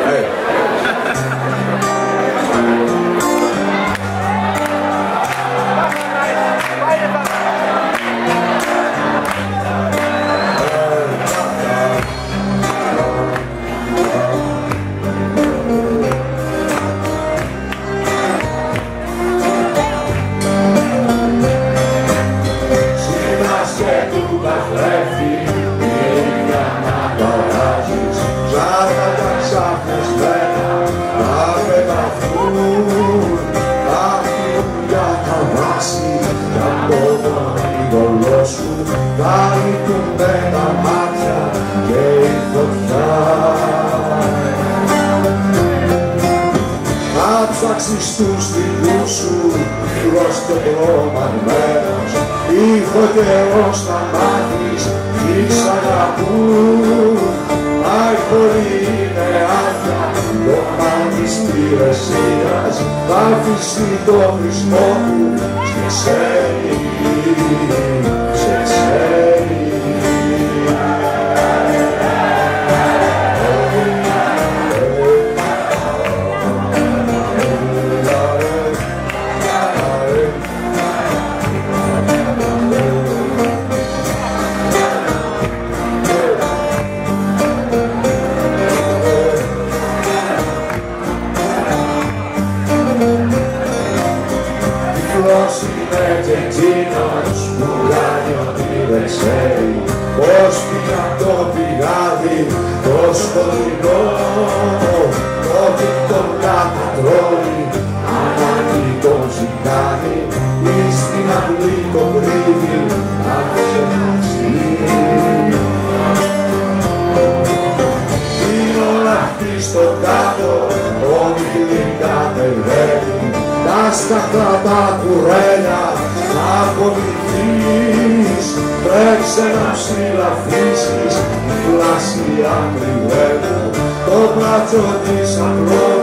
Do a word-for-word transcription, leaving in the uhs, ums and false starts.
Ψάξεις τους φίλους σου, γύρος και τρομαγμένος, ήρθε ο καιρός να μάθεις, τι σ' αγαπούν. Μα η χωρή είναι άδεια, το μάτι στηρεσίας, θα αφήσει το χρησμό του, σε ξέρει, σε ξέρει. Είναι και εκείνος που κάνει ότι δεν ξέρει πως πήγα το πηγάδι το σκοτεινό, ότι τον κατατρώει ανάγκη τον ζητάνει ή στην αυλή το κρύβει να ξεχαστεί. Είναι όλα αυτή στο κάτω, όμιλη κατεβαίνει τα σκατά τα κουρέλια να απολυθείς, τρέξε να ψηλαφίσεις, η πλάση αγριεύου, το μπράτσο της αγρός.